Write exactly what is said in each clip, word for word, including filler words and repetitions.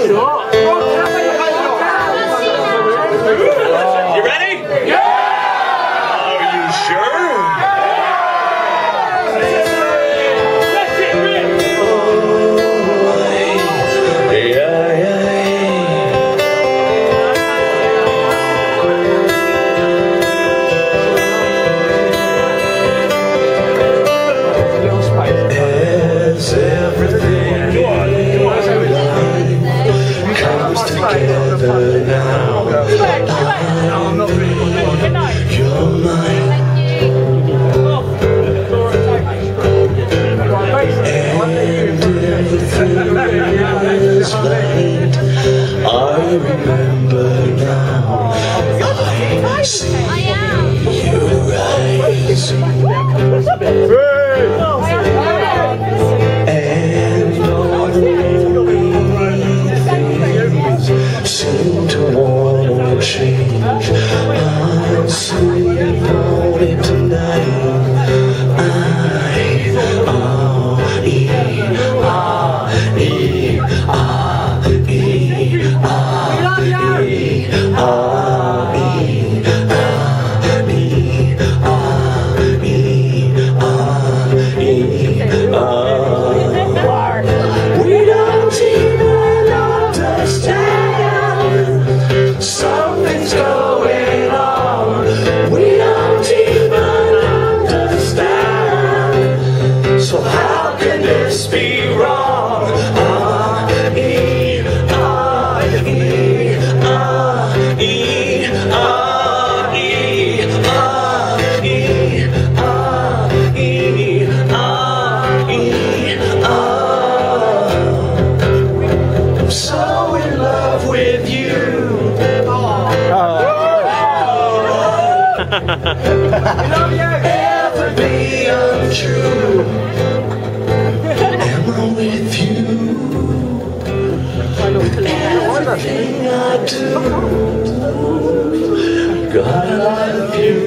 You ready? Yeah! Are you sure? I remember now, I see your eyes, and all the things seem to want to change. I'm sitting on it tonight. I, oh, e, ah, e, ah. So how can this be wrong? Ah, e, ah, e, ah, e, ah, e, ah, e, ah, e, ah, e, ah. I'm so in love with you. Ever be untrue? Am I with you? With everything I do, God, I love you.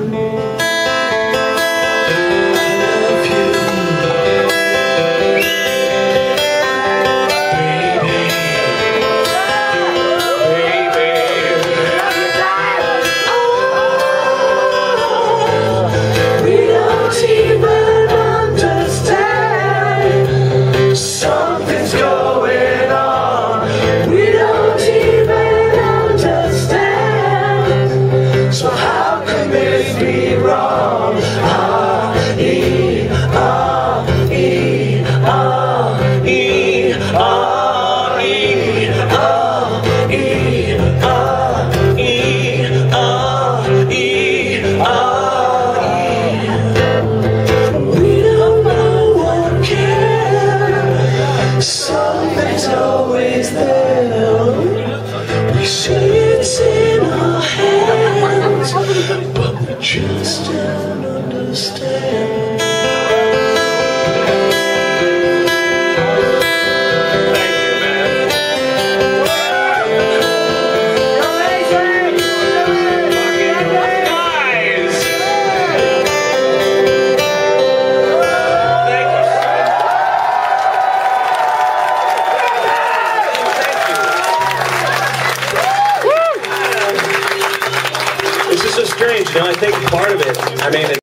Something's always there. We say it's in our hands, but we just don't understand. Thank you, man. You're amazing. Guys. Thank you. It's just so strange, you know, I think part of it, I mean,